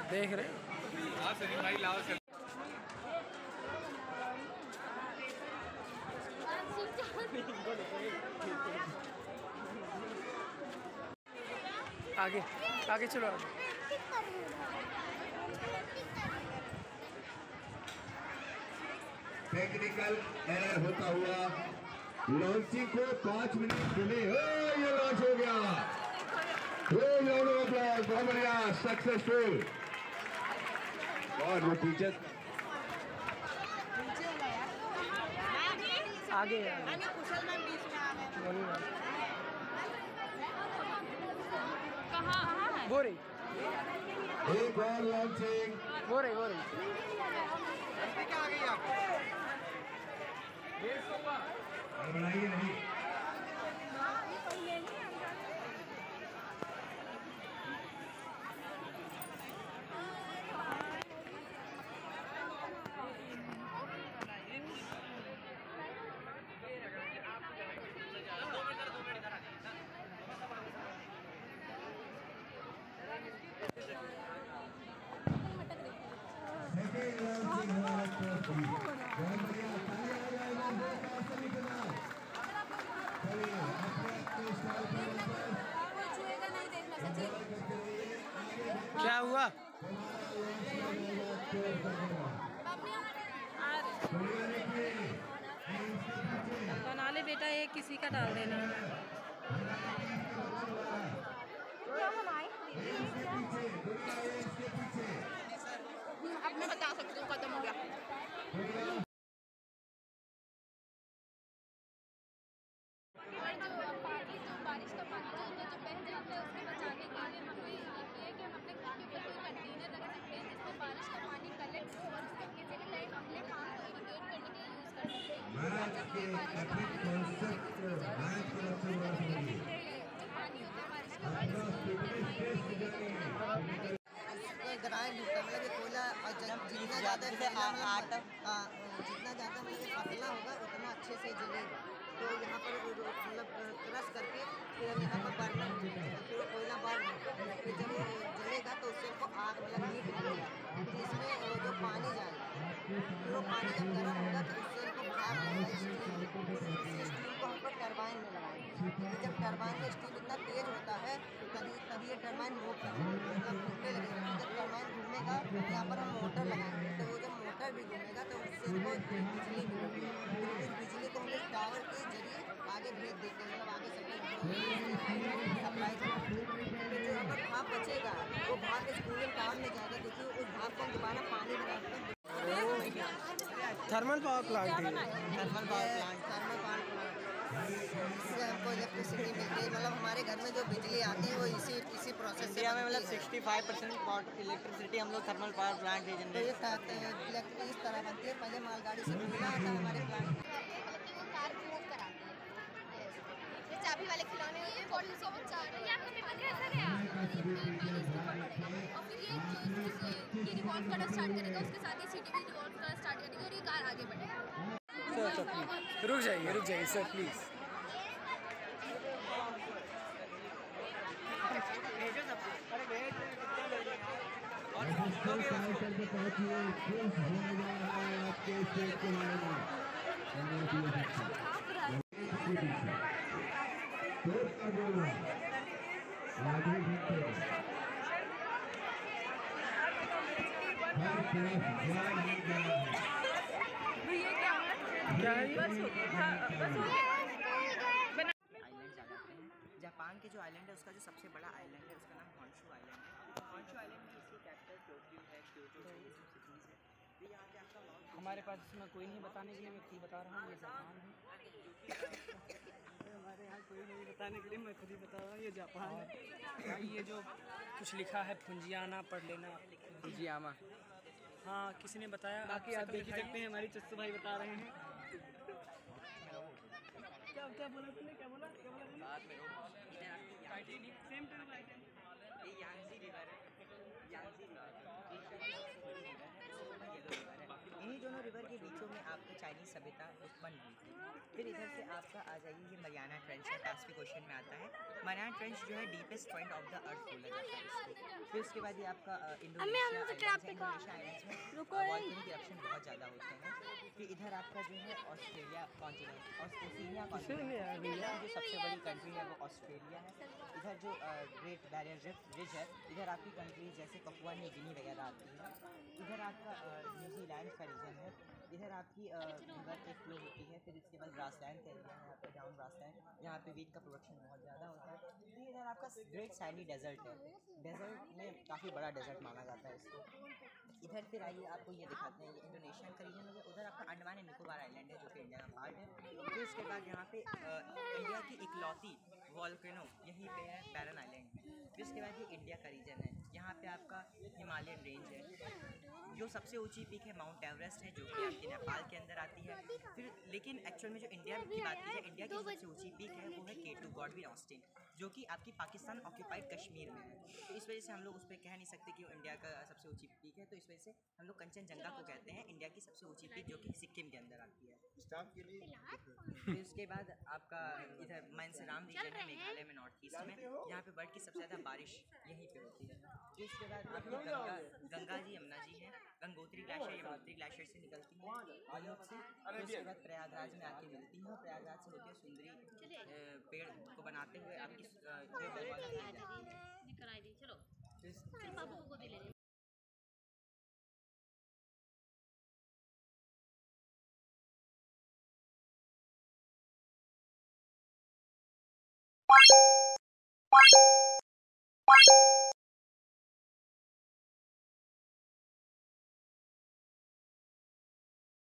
देख रहे हाँ सलीम भाई लाओ सर। आगे आगे चलो आगे। टेक्निकल एरर होता हुआ लॉन्चिंग को 5 मिनट डिले हो, ये लॉन्च हो गया। बहुत बढ़िया, सक्सेसफुल। और वो टीचर आगे कुशल मैम बीच में आ गए। कहाँ है? वो रही एक और लॉन्चिंग, वो रही वो रही। क्या आ गई आप? बढ़ाइए नहीं। क्या हुआ? बना ले बेटा, ये किसी का डाल देना। अब मैं बता सकती हूँ खत्म हो गया। बारिश का पानी जो बह जाता है उसको बचाने के लिए हमें ये है कि हम अपने घर के ऊपर कोई कंटेनर रख सकते हैं जिसमें बारिश का पानी कलेक्ट हो और उसको किसी भी टाइम अपने काम को इरिगेट करने के लिए यूज़ कर सकते हैं। जब भी बारिश का पानी पानी होता है बारिश का ग्राइंड होता है, मतलब कि कोयला जितना ज़्यादा जितना ज़्यादा मतलब पतला होगा उतना अच्छे से जलेगा। तो यहाँ पर मतलब क्रश करके फिर यहाँ पर बर्नर फिर कोयला बर्न फिर जब जलेगा तो उससे को आग मतलब हीट मिलेगा। फिर इसमें जो पानी जाएगा फिर वो पानी जब गर्म होगा तो उससे को भाप आएगा स्टीम को हम पर टरबाइन में लगाएंगे। जब टरबाइन में स्टीम इतना तेज होता है तभी ये टरबाइन मूव करेगा, मतलब घूमने लगेगा। जब टरबाइन घूमेगा तो यहाँ पर हम मोटर लगाएंगे, तो वो जब मोटर भी घूमेगा तो उससे हमको बिजली मिलेगी। फिर उस बिजली को हम इस टावर के जरिए आगे भेज देते हैं, मतलब आगे सप्लाई करते हैं। तो जो यहाँ पर भाप बचेगा वो भाप इस कूलिंग टावर में जाएगा, क्योंकि उस भाप को हम दोबारा पानी बनाकर थर्मल पावर प्लांट है। थर्मल पावर प्लांट इससे हमको इलेक्ट्रिसिटी मिलती है। मतलब हमारे घर में जो बिजली आती है वो इसी प्रोसेस से में मतलब 65% इलेक्ट्रिसिटी हम लोग थर्मल पावर प्लांट से जनरेट करते हैं। इलेक्ट्रिक इस तरह बनती है, पहले मालगाड़ी से खुला आता है हमारे प्लांट। चाबी वाले खिलौने होते हैं, बॉटल से बच्चा ये आपको पेपर कैसा गया? और फिर ये रिवॉल्व करना स्टार्ट करेगा, उसके साथ ही सीटी भी रिवॉल्व करना स्टार्ट करेगी और ये कार आगे बढ़ेगा। रुक जाइए सर प्लीज़। क्या है? आइलैंड्स आ जाते हैं। जापान के जो आइलैंड है उसका जो सबसे बड़ा आइलैंड है उसका नाम हॉन्शू आइलैंड है। हॉन्शू आइलैंड में इसकी कैपिटल टोक्यो है, क्योटो है, ये सब सिटीज़ है। तो यहाँ पे आपका हमारे पास इसमें कोई नहीं बताने के लिए, मैं खुद बता रहा हूँ। ये जापान है। हमारे यहाँ कोई नहीं बताने के लिए, मैं खुद ही बता रहा हूँ ये जापान है। ये जो कुछ लिखा है फुंजियाना पढ़ लेना। फुजियामा। हाँ किसी ने बताया, बाकी आप देख ही सकते हैं हमारी चस्सू भाई बता रहे हैं। क्या बोला तूने? क्या बोला? सेम टू ये यांगजी रिवर है, यांगजी रिवर इन्हीं दोनों रिवर के बीचों में आपको चाइनीज सभ्यता उत्पन्न हुई थी। फिर इधर से आपका आ जाइए, ये मरियाना ट्रेंच है, पैसिफिक ओशन में आता है। मरियाना ट्रेंच जो है deepest point of the earth बोला जाता है इसको। फिर उसके बाद ये आपका इंडोनेशिया आइलैंड्स में वॉल्केनिक इरप्शन बहुत ज़्यादा होते हैं। फिर इधर आपका जो है ऑस्ट्रेलिया कॉन्टिनेंट, ओशिनिया कॉन्टिनेंट, जो सबसे बड़ी कंट्री है वो ऑस्ट्रेलिया है। इधर जो ग्रेट बैरियर रिज है, इधर आपकी कंट्रीज जैसे पपुआ न्यू गिनी वगैरह आती है। इधर आपका न्यूजीलैंड का रीजन है। इधर आपकी रिवर एक फ्लो होती है। फिर इसके बाद ग्रासलैंड का एरिया है, यहाँ पे डाउन ग्रासलैंड, यहाँ पे वीट का प्रोडक्शन बहुत ज़्यादा होता है। फिर इधर आपका ग्रेट सैंडी डेजर्ट है, डेजर्ट में काफ़ी बड़ा डेजर्ट माना जाता है इसको। इधर फिर आइए, आपको ये दिखाते हैं, ये इंडोनेशिया का रीजन हो गया। उधर आपका अंडमान एंड निकोबार आइलैंड है जो कि इंडिया का पार्ट है। फिर उसके बाद यहाँ पे इंडिया की इकलौती वॉल्केनो यहीं पे है, बैरन आइलैंड में। फिर उसके बाद ये इंडिया का रीजन है, यहाँ पे आपका हिमालयन रेंज है। जो सबसे ऊंची पीक है माउंट एवरेस्ट है, जो कि आपके नेपाल के अंदर आती है। फिर लेकिन एक्चुअल में जो इंडिया की बात की जाए, इंडिया की सबसे ऊंची पीक है वो है K2 गॉडविन ऑस्टिन, जो कि आपकी पाकिस्तान ऑक्यूपाइड कश्मीर में है। तो इस वजह से हम लोग उस पर कह नहीं सकते कि वो इंडिया का सबसे ऊंची पीक है। तो इस वजह से हम लोग कंचनजंगा को कहते हैं इंडिया की सबसे ऊंची पीक, जो कि सिक्किम के अंदर आती है। फिर उसके बाद आपका इधर मानसराम रीजन है, मेघालय में नॉर्थ ईस्ट में, यहाँ पे वर्ल्ड की सबसे ज़्यादा बारिश यहीं पे होती है। फिर इसके बाद आपकी गंगा जी, यमुना जी हैं, गंगोत्री ग्लेशियर यमुनोत्री ग्लेशियर से निकलती हैं गंगोत्री से। फिर उसके बाद प्रयागराज में आके मिलती हैं, और प्रयागराज से होती है सुंदरी पेड़ को बनाते हुए आपकी चलो